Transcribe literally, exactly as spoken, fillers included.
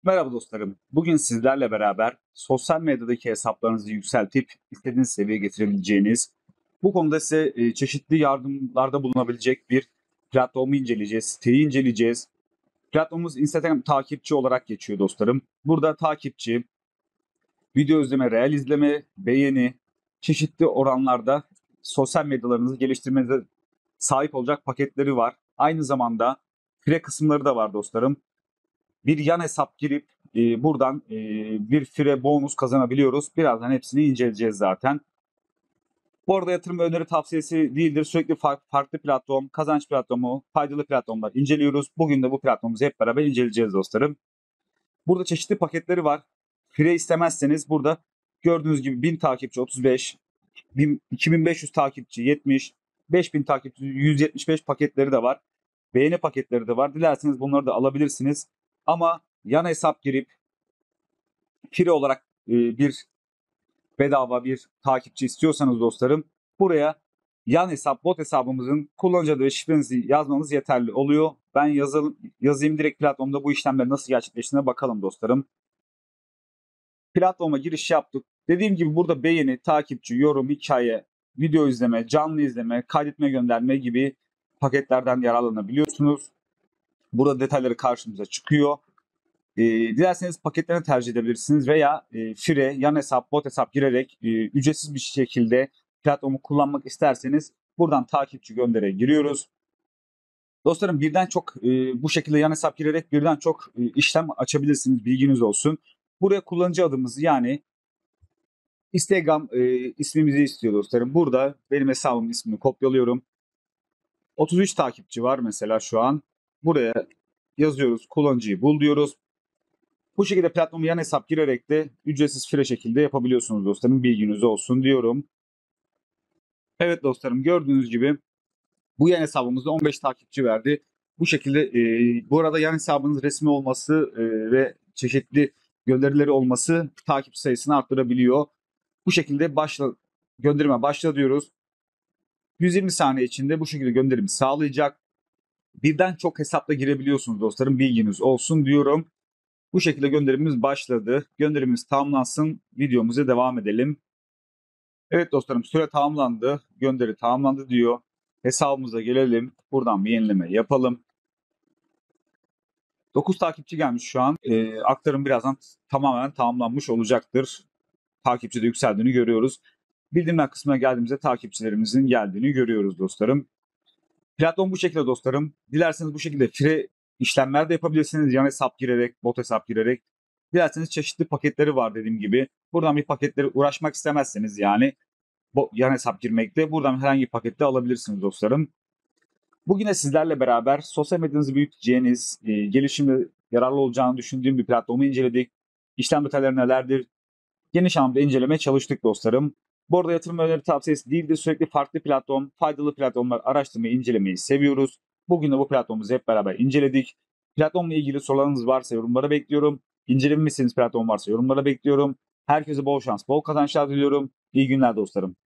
Merhaba dostlarım. Bugün sizlerle beraber sosyal medyadaki hesaplarınızı yükseltip istediğiniz seviyeye getirebileceğiniz, bu konuda size e, çeşitli yardımlarda bulunabilecek bir platformu inceleyeceğiz, siteyi inceleyeceğiz. Platformumuz Instagram takipçi olarak geçiyor dostlarım. Burada takipçi, video izleme, reel izleme, beğeni, çeşitli oranlarda sosyal medyalarınızı geliştirmenize sahip olacak paketleri var. Aynı zamanda fire kısımları da var dostlarım. Bir yan hesap girip e, buradan e, bir fire bonus kazanabiliyoruz. Birazdan hepsini inceleyeceğiz zaten. Bu arada yatırım ve öneri tavsiyesi değildir. Sürekli farklı, farklı platform, kazanç platformu, faydalı platformlar inceliyoruz. Bugün de bu platformumuzu hep beraber inceleyeceğiz dostlarım. Burada çeşitli paketleri var. Fire istemezseniz burada gördüğünüz gibi bin takipçi otuz beş, iki bin beş yüz takipçi yetmiş, beş bin takipçi yüz yetmiş beş paketleri de var. Beğeni paketleri de var. Dilerseniz bunları da alabilirsiniz. Ama yan hesap girip fire olarak e, bir bedava bir takipçi istiyorsanız dostlarım buraya yan hesap bot hesabımızın kullanıcı adı ve şifrenizi yazmanız yeterli oluyor. Ben yazalım, yazayım direkt platformda bu işlemler nasıl gerçekleştiğine bakalım dostlarım. Platforma giriş yaptık. Dediğim gibi burada beğeni, takipçi, yorum, hikaye, video izleme, canlı izleme, kaydetme, gönderme gibi paketlerden yararlanabiliyorsunuz. Burada detayları karşımıza çıkıyor. E, dilerseniz paketlerini tercih edebilirsiniz veya e, fire, yan hesap, bot hesap girerek e, ücretsiz bir şekilde platformu kullanmak isterseniz buradan takipçi göndere giriyoruz. Dostlarım birden çok e, bu şekilde yan hesap girerek birden çok e, işlem açabilirsiniz, bilginiz olsun. Buraya kullanıcı adımızı yani Instagram e, ismimizi istiyor dostlarım. Burada benim hesabımın ismini kopyalıyorum. otuz üç takipçi var mesela şu an. Buraya yazıyoruz, kullanıcıyı bul diyoruz. Bu şekilde platformu yan hesap girerek de ücretsiz fire şekilde yapabiliyorsunuz dostlarım. Bilginiz olsun diyorum. Evet dostlarım gördüğünüz gibi bu yan hesabımızda on beş takipçi verdi. Bu şekilde e, bu arada yan hesabınız resmi olması e, ve çeşitli gönderileri olması takipçi sayısını arttırabiliyor. Bu şekilde başla, gönderime başla diyoruz. yüz yirmi saniye içinde bu şekilde gönderimi sağlayacak. Birden çok hesapla girebiliyorsunuz dostlarım. Bilginiz olsun diyorum. Bu şekilde gönderimimiz başladı. Gönderimimiz tamamlansın. Videomuza devam edelim. Evet dostlarım süre tamamlandı. Gönderi tamamlandı diyor. Hesabımıza gelelim. Buradan bir yenileme yapalım. dokuz takipçi gelmiş şu an. E, aktarım birazdan tamamen tamamlanmış olacaktır. Takipçi de yükseldiğini görüyoruz. Bildirimler kısmına geldiğimizde takipçilerimizin geldiğini görüyoruz dostlarım. Platform bu şekilde dostlarım. Dilerseniz bu şekilde fire işlemler de yapabilirsiniz. Yan hesap girerek, bot hesap girerek. Dilerseniz çeşitli paketleri var dediğim gibi. Buradan bir paketleri uğraşmak istemezseniz yani yan hesap girmekte buradan herhangi bir pakette alabilirsiniz dostlarım. Bugün de sizlerle beraber sosyal medyanızı büyüteceğiniz, e, gelişimde yararlı olacağını düşündüğüm bir platformu inceledik. İşlem detayları nelerdir? Geniş anlamda incelemeye çalıştık dostlarım. Bu arada yatırım öneri tavsiyesi değil de sürekli farklı platform, faydalı platformlar araştırmayı, incelemeyi seviyoruz. Bugün de bu platformumuzu hep beraber inceledik. Platformla ilgili sorularınız varsa yorumlara bekliyorum. İncelememi istediğiniz platform varsa yorumlara bekliyorum. Herkese bol şans, bol kazançlar diliyorum. İyi günler dostlarım.